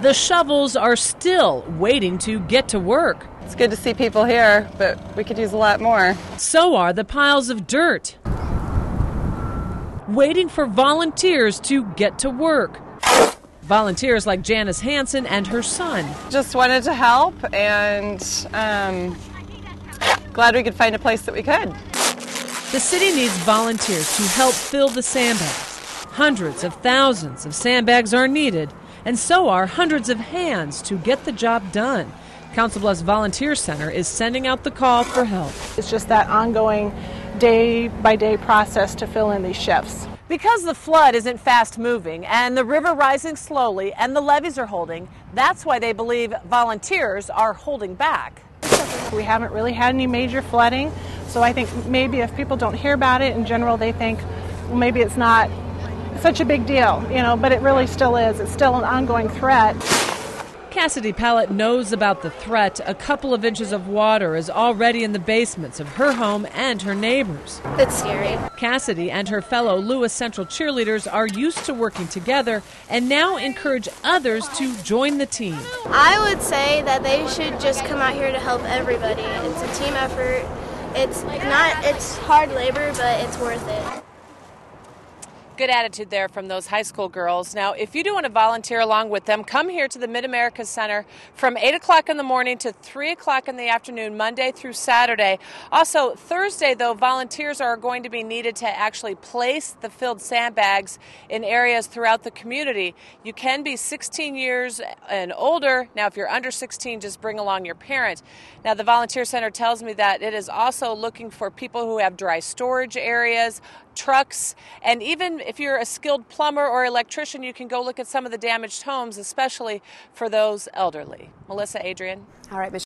The shovels are still waiting to get to work. It's good to see people here, but we could use a lot more. So are the piles of dirt, waiting for volunteers to get to work. Volunteers like Janice Hansen and her son. Just wanted to help, and glad we could find a place that we could. The city needs volunteers to help fill the sandbags. Hundreds of thousands of sandbags are needed, and so are hundreds of hands to get the job done. Council Bluffs Volunteer Center is sending out the call for help. It's just that ongoing day-by-day process to fill in these shifts. Because the flood isn't fast moving and the river rising slowly and the levees are holding, that's why they believe volunteers are holding back. We haven't really had any major flooding, so I think maybe if people don't hear about it in general, they think, well, maybe it's not such a big deal, but it really still is. It's still an ongoing threat. Cassidy Pallett knows about the threat. A couple of inches of water is already in the basements of her home and her neighbors. It's scary. Cassidy and her fellow Lewis Central cheerleaders are used to working together and now encourage others to join the team. I would say that they should just come out here to help everybody. It's a team effort. It's hard labor, but it's worth it. Good attitude there from those high school girls. Now, if you do want to volunteer along with them, come here to the Mid-America Center from 8 o'clock in the morning to 3 o'clock in the afternoon, Monday through Saturday. Also, Thursday, though, volunteers are going to be needed to actually place the filled sandbags in areas throughout the community. You can be 16 years and older. Now, if you're under 16, just bring along your parent. Now, the Volunteer Center tells me that it is also looking for people who have dry storage areas, trucks, and even if you're a skilled plumber or electrician, you can go look at some of the damaged homes, especially for those elderly. Melissa, Adrian. All right, Michelle.